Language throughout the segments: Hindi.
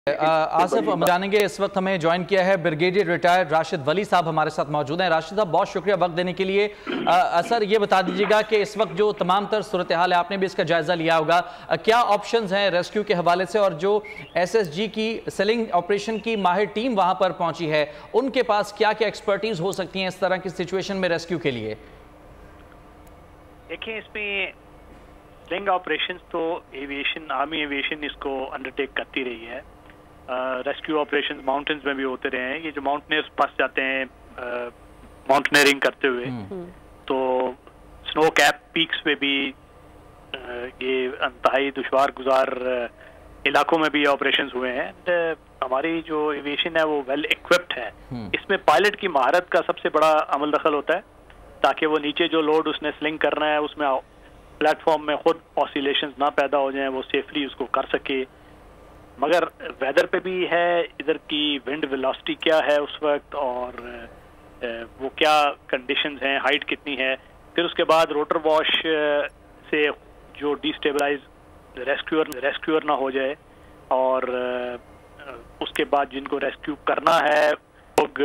आसिफ, हम जानेंगे इस वक्त हमें ज्वाइन किया है ब्रिगेडियर रिटायर्ड राशिद वली साहब हमारे साथ मौजूद हैं। राशिद साहब, बहुत शुक्रिया वक्त देने के लिए। सर, ये बता दीजिएगा कि इस वक्त जो तमाम तर सूरत हाल है, आपने भी इसका जायजा लिया होगा, क्या ऑप्शंस हैं रेस्क्यू के हवाले से, और जो SSG की सेलिंग ऑपरेशन की माहिर टीम वहां पर पहुंची है, उनके पास क्या क्या एक्सपर्टीज हो सकती है इस तरह की सिचुएशन में रेस्क्यू के लिए? देखिए, इसमें स्लिंग ऑपरेशन तो एविएशन, आर्मी एविएशन इसको अंडरटेक करती रही है। रेस्क्यू ऑपरेशन माउंटेन्स में भी होते रहे हैं। ये जो माउंटेनियर्स फंस जाते हैं माउंटेनियरिंग करते हुए, तो स्नो कैप पीक्स पे भी ये इंतहाई दुश्वार गुजार इलाकों में भी ऑपरेशंस हुए हैं। हमारी जो एविएशन है वो वेल इक्विप्ड है। इसमें पायलट की महारत का सबसे बड़ा अमल दखल होता है, ताकि वो नीचे जो लोड उसने स्लिंग करना है उसमें प्लेटफॉर्म में खुद ऑसिलेशंस ना पैदा हो जाएं, वो सेफली उसको कर सके। मगर वेदर पे भी है, इधर की विंड वेलोसिटी क्या है उस वक्त, और वो क्या कंडीशंस हैं, हाइट कितनी है। फिर उसके बाद रोटर वॉश से जो डिस्टेबलाइज रेस्क्यूअर ना हो जाए, और उसके बाद जिनको रेस्क्यू करना है लोग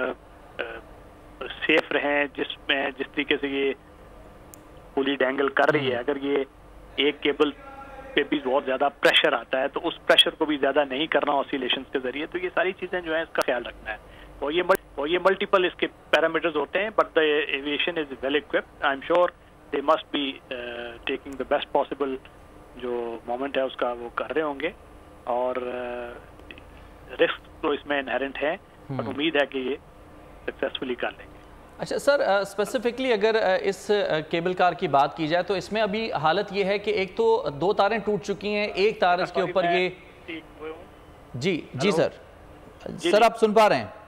सेफ रहें। जिस तरीके से ये पुली डैंगल कर रही है, अगर ये एक केबल पे भी बहुत ज्यादा प्रेशर आता है तो उस प्रेशर को भी ज्यादा नहीं करना ऑसिलेशंस के जरिए। तो ये सारी चीजें जो है इसका ख्याल रखना है, और ये मल्टीपल इसके पैरामीटर्स होते हैं। But the aviation is well equipped. I am sure they must be taking the best possible जो मोमेंट है उसका वो कर रहे होंगे, और रिस्क तो इसमें इनहेरेंट है, पर उम्मीद है कि ये सक्सेसफुली कर लेंगे। अच्छा सर, स्पेसिफिकली अगर इस केबल कार की बात की जाए तो इसमें अभी हालत ये है कि एक तो 2 तारें टूट चुकी हैं, एक तार इसके ऊपर ये जी सर आप सुन पा रहे हैं?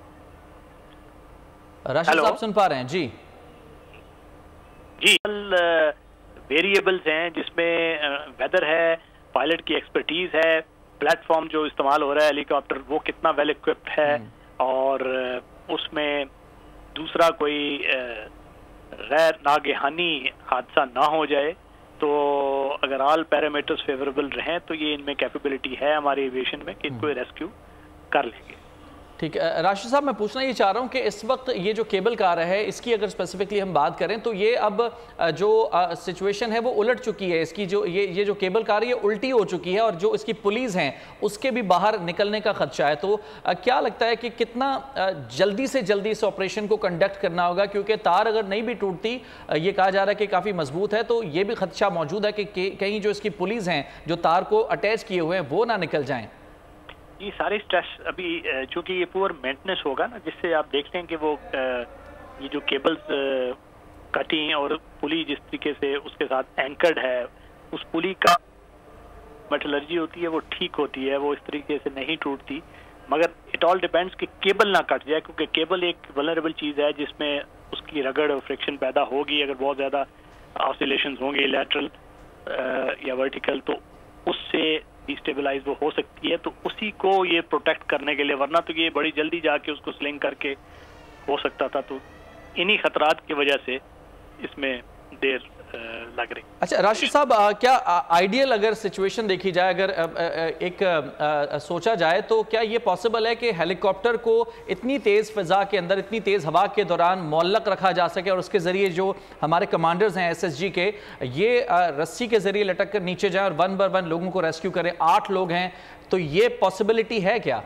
राशिद साहब सुन पा रहे हैं? जी वेरिएबल्स हैं जिसमें वेदर है, पायलट की एक्सपर्टीज है, प्लेटफॉर्म जो इस्तेमाल हो रहा है हेलीकॉप्टर वो कितना वेल इक्विप्ड है, और उसमें दूसरा कोई गैर नागहानी हादसा ना हो जाए। तो अगर ऑल पैरामीटर्स फेवरेबल रहें तो ये इनमें कैपेबिलिटी है हमारी एविएशन में कि इनको रेस्क्यू कर लेंगे। ठीक है राशिद साहब, मैं पूछना ये चाह रहा हूँ कि इस वक्त ये जो केबल कार है इसकी अगर स्पेसिफिकली हम बात करें तो ये अब जो सिचुएशन है वो उलट चुकी है। इसकी जो ये जो केबल कार है ये उल्टी हो चुकी है, और जो इसकी पुलिस हैं उसके भी बाहर निकलने का खदशा है। तो क्या लगता है कि कितना जल्दी से जल्दी इस ऑपरेशन को कंडक्ट करना होगा, क्योंकि तार अगर नहीं भी टूटती, ये कहा जा रहा है कि काफ़ी मजबूत है, तो ये भी खदशा मौजूद है कि कहीं जो इसकी पुलिस हैं जो तार को अटैच किए हुए हैं वो ना निकल जाएँ। ये सारे स्ट्रेस अभी चूंकि ये पूरा मेंटेनेंस होगा ना, जिससे आप देखते हैं कि वो ये जो केबल्स कटी और पुली जिस तरीके से उसके साथ एंकर्ड है, उस पुली का मेटलर्जी होती है वो ठीक होती है, वो इस तरीके से नहीं टूटती। मगर इट ऑल डिपेंड्स कि केबल ना कट जाए, क्योंकि केबल एक वल्नरेबल चीज़ है जिसमें उसकी रगड़ और फ्रिक्शन पैदा होगी। अगर बहुत ज़्यादा ऑसिलेशंस होंगे लैटरल या वर्टिकल, तो उससे डिस्टेबलाइज वो हो सकती है। तो उसी को ये प्रोटेक्ट करने के लिए, वरना तो ये बड़ी जल्दी जाके उसको स्लिंग करके हो सकता था। तो इन्हीं खतरात की वजह से इसमें देर लग रही। अच्छा राशिद साहब, क्या आइडियल अगर सिचुएशन देखी जाए, अगर एक सोचा जाए, तो क्या ये पॉसिबल है कि हेलीकॉप्टर को इतनी तेज़ फिजा के अंदर, इतनी तेज़ हवा के दौरान मुअल्लक रखा जा सके, और उसके ज़रिए जो हमारे कमांडर्स हैं SSG के, ये रस्सी के ज़रिए लटक कर नीचे जाएं और 1 बाय 1 लोगों को रेस्क्यू करें? 8 लोग हैं, तो ये पॉसिबिलिटी है क्या?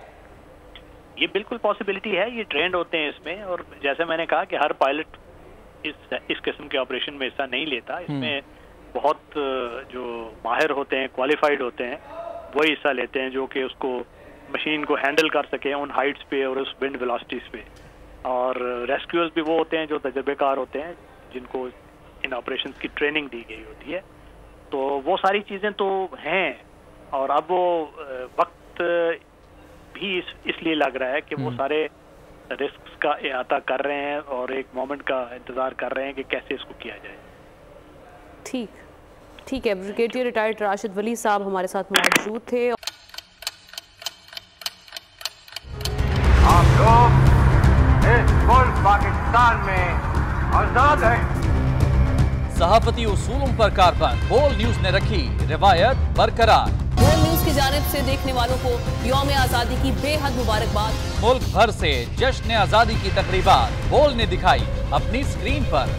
ये बिल्कुल पॉसिबिलिटी है। ये ट्रेंड होते हैं इसमें, और जैसे मैंने कहा कि हर पायलट इस किस्म के ऑपरेशन में हिस्सा नहीं लेता। इसमें बहुत जो माहिर होते हैं, क्वालिफाइड होते हैं, वही हिस्सा लेते हैं, जो कि उसको मशीन को हैंडल कर सके उन हाइट्स पे और उस विंड वेलोसिटीज पे। और रेस्क्यूअर्स भी वो होते हैं जो तजर्बेकार होते हैं, जिनको इन ऑपरेशंस की ट्रेनिंग दी गई होती है। तो वो सारी चीज़ें तो हैं, और अब वो वक्त भी इसलिए लग रहा है कि वो सारे रिस्क का अहाता कर रहे हैं और एक मोमेंट का इंतजार कर रहे हैं कि कैसे इसको किया जाए। ठीक है, ब्रिगेडियर रिटायर्ड राशिद वली साहब हमारे साथ मौजूद थे। आप लोग इस मुल्क पाकिस्तान में आजाद हैं। सहाफती उसूलों पर कारबंद, बोल न्यूज ने रखी रिवायत बरकरार। बोल न्यूज की जानिब से देखने वालों को यौम आज़ादी की बेहद मुबारकबाद। मुल्क भर से जश्न आज़ादी की तकरीबात बोल ने दिखाई अपनी स्क्रीन पर।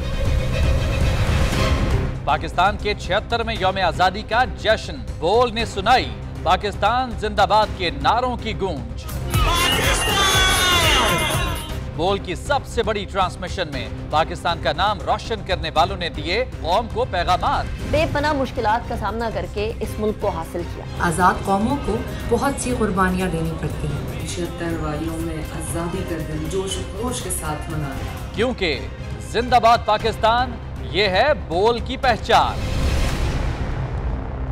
पाकिस्तान के 76वें यौम आज़ादी का जश्न, बोल ने सुनाई पाकिस्तान जिंदाबाद के नारों की गूंज। बोल की सबसे बड़ी ट्रांसमिशन में पाकिस्तान का नाम रोशन करने वालों ने दिए कौम को पैगामात। बेपनाह मुश्किलात का सामना करके इस मुल्क को हासिल किया। आज़ाद कौमों को बहुत सी कुर्बानियाँ देनी पड़ती हैं। 76 वालियों में आज़ादी का दिन जोश खरोश के साथ मना, क्योंकि जिंदाबाद पाकिस्तान ये है बोल की पहचान।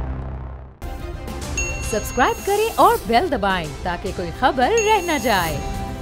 सब्सक्राइब करें और बेल दबाएं ताकि कोई खबर रह न जाए।